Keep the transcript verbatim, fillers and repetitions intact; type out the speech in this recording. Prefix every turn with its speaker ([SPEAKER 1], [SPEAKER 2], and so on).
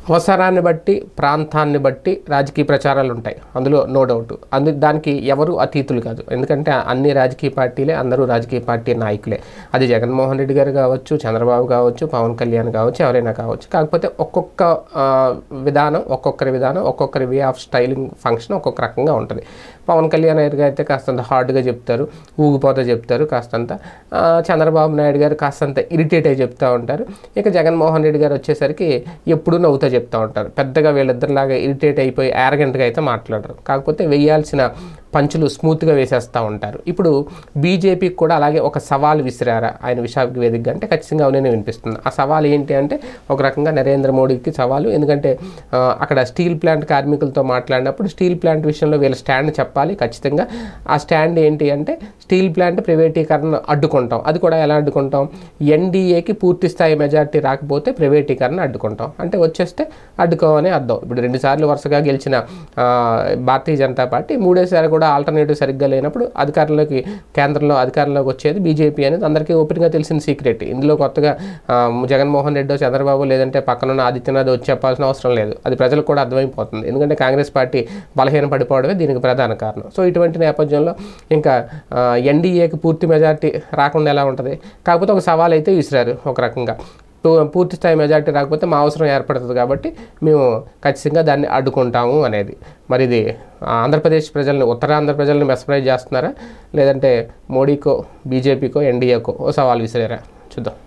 [SPEAKER 1] అవసరాన్ని బట్టి ప్రాంతాన్ని బట్టి రాజకీయ ప్రచారాలు ఉంటాయి, అందులో నో డౌట్. అందు దానికి ఎవరు అతీతులు కాదు, ఎందుకంటే అన్ని రాజకీయ పార్టీలే, అందరూ రాజకీయ పార్టీ నాయకులే. అది జగన్మోహన్ రెడ్డి గారు కావచ్చు, చంద్రబాబు కావచ్చు, పవన్ కళ్యాణ్ కావచ్చు, ఎవరైనా కావచ్చు. కాకపోతే ఒక్కొక్క విధానం, ఒక్కొక్కరి విధానం, ఒక్కొక్కరి వే ఆఫ్ స్టైలింగ్ ఫంక్షన్ ఒక్కొక్క రకంగా ఉంటుంది. పవన్ కళ్యాణ్ గారు అయితే కాస్తంత హార్డ్గా చెప్తారు, ఊగిపోతా చెప్తారు కాస్తంత. చంద్రబాబు నాయుడు గారు కాస్తంత ఇరిటేట్ అయి చెప్తూ ఉంటారు. ఇక జగన్మోహన్ రెడ్డి గారు వచ్చేసరికి ఎప్పుడూ నవ్వుతా చెప్తూ ఉంటారు. పెద్దగా వీళ్ళిద్దరిలాగా ఇరిటేట్ అయిపోయి యారగెంట్గా అయితే మాట్లాడరు. కాకపోతే వేయాల్సిన పంచులు స్మూత్గా వేసేస్తూ ఉంటారు. ఇప్పుడు బీజేపీకి కూడా అలాగే ఒక సవాల్ విసిరారా ఆయన విశాఖ వేదికగా అంటే ఖచ్చితంగా అవునే వినిపిస్తుంది. ఆ సవాల్ ఏంటి అంటే ఒక రకంగా నరేంద్ర మోడీకి సవాలు. ఎందుకంటే అక్కడ స్టీల్ ప్లాంట్ కార్మికులతో మాట్లాడినప్పుడు స్టీల్ ప్లాంట్ విషయంలో వీళ్ళ స్టాండ్ చెప్పాలి ఖచ్చితంగా. ఆ స్టాండ్ ఏంటి అంటే స్టీల్ ప్లాంట్ ప్రైవేటీకరణ అడ్డుకుంటాం. అది కూడా ఎలా అడ్డుకుంటాం? ఎన్డీఏకి పూర్తి స్థాయి మెజార్టీ రాకపోతే ప్రైవేటీకరణ అడ్డుకుంటాం. అంటే వచ్చేస్తే అడ్డుకోవని అర్థం. ఇప్పుడు రెండుసార్లు వరుసగా గెలిచిన భారతీయ జనతా పార్టీ మూడేసారి కూడా ఆల్టర్నేటివ్ సరిగ్గా లేనప్పుడు అధికారంలోకి కేంద్రంలో అధికారంలోకి వచ్చేది బీజేపీ అనేది అందరికీ ఓపెన్గా తెలిసిన సీక్రెట్. ఇందులో కొత్తగా జగన్మోహన్ రెడ్డి చంద్రబాబు లేదంటే పక్కనున్న ఆదిత్యనాథ్ వచ్చి చెప్పాల్సిన అవసరం లేదు. అది ప్రజలకు కూడా అర్థమైపోతుంది. ఎందుకంటే కాంగ్రెస్ పార్టీ బలహీన పడిపోవడమే దీనికి ప్రధాన కారణం. సో ఇటువంటి నేపథ్యంలో ఇంకా ఎన్డీఏకి పూర్తి మెజార్టీ రాకుండా ఎలా ఉంటుంది? కాకపోతే ఒక సవాల్ అయితే విసిరారు ఒక రకంగా. పూర్తి స్థాయి మెజార్టీ రాకపోతే మా అవసరం ఏర్పడుతుంది కాబట్టి మేము ఖచ్చితంగా దాన్ని అడ్డుకుంటాము అనేది. మరి ఇది ఆంధ్రప్రదేశ్ ప్రజల్ని, ఉత్తరాంధ్ర ప్రజల్ని మెస్మరైజ్ చేస్తున్నారా లేదంటే మోడీకో బీజేపీకో ఎన్డీఏకో ఓ సవాల్ విసిరారా? చూద్దాం.